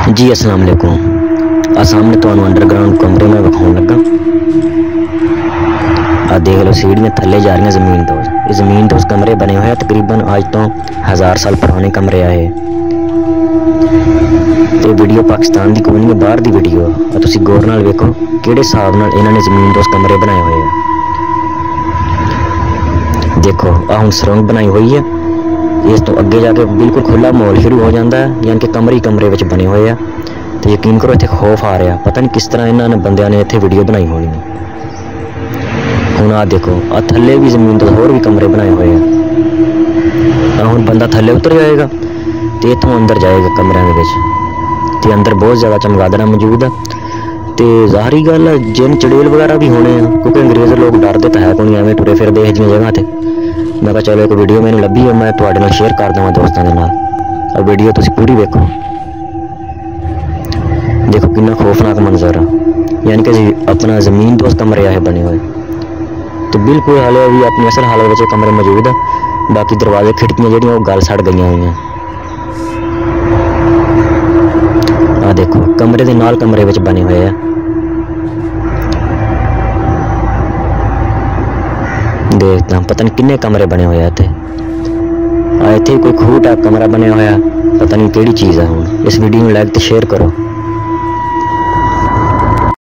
जी अस्सलाम वालेकुम। आ सामने तो अंडरग्राउंड कमरे में विखाउन लगा। आ देख लो सीढ़ियां थले जा रही जमीन तो। ये जमीन तो उस कमरे बने हुए हैं तकरीबन आज तो 1000 साल पुराने कमरे आए। तो वीडियो पाकिस्तान की कोई नहीं बाहर की वीडियो आ तुसी गौर नाल वेखो किहड़े हिसाब नाल इन्होंने जमीन तो उस कमरे बनाए हुए हैं। देखो आ हुण सुरंग बनाई हुई है। इस तो अगे जाके बिल्कुल खुला माहौल शुरू हो जाता है, यानी कि कमरे ही कमरे विच बने हुए हैं। तो यकीन करो इत्थे खौफ आ रहा, पता नहीं किस तरह इन्होंने बंदियां ने इत्थे वीडियो बनाई होनी है। हुण आ देखो आ थले भी जमीन तो होर भी कमरे बनाए हुए हैं। हुण बंदा थले उतर जाएगा तो इत्थों अंदर जाएगा कमरिਆਂ ਦੇ ਵਿੱਚ ਤੇ अंदर बहुत ज़्यादा चमगादड़ मौजूद है। तो ज़ाहरी गल है जिन चड़ेल वगैरह भी होने हैं, क्योंकि अंग्रेज़ लोग डरते तो है कोई एवं टुरे फिरते इहो जिहियां जगह ते। मैं कहा चलो एक वीडियो मैंने लभी है, मैं तुहाडे नाल शेयर कर देवां दोस्तों के नाल। अब वीडियो तुसीं पूरी वेखो। देखो कितना खौफनाक मंजर है, यानी कि अपना ज़मीन दोस्त कमरे आए बने हुए। तो बिल्कुल हाले भी अपनी असल हालत में कमरे मौजूद है, बाकी दरवाजे खिड़कियां जिहड़ियां वो गल सड़ गई हुई हैं। आ देखो कमरे के नाल कमरे विच बने हुए हैं। देखता पता नहीं किन्ने कमरे बने हुए इत्थे। इत्थे कोई खूह टाइप कमरा बनया होया, पता नहीं किहड़ी चीज़ है। हुण इस वीडियो में लाइक तो शेयर करो।